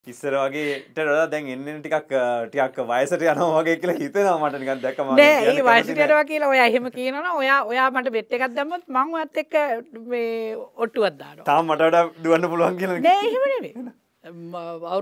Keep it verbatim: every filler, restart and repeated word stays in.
ඉස්සර වගේ ඊට වඩා දැන් එන්නේ ටිකක් ටිකක් වයසට යනවා වගේ කියලා හිතෙනවා මට නිකන් දැක්කම නෑ ඒ වයසට යනවා කියලා ඔයා එහෙම කියනවනම් ඔයා ඔයා මට බෙට් එකක් දැම්මොත් මං ඔයත් එක්ක මේ ඔට්ටුවක් දානවා. තාම මට වඩා දුවන්න පුළුවන් කියලා නෑ එහෙම නෙමෙයි.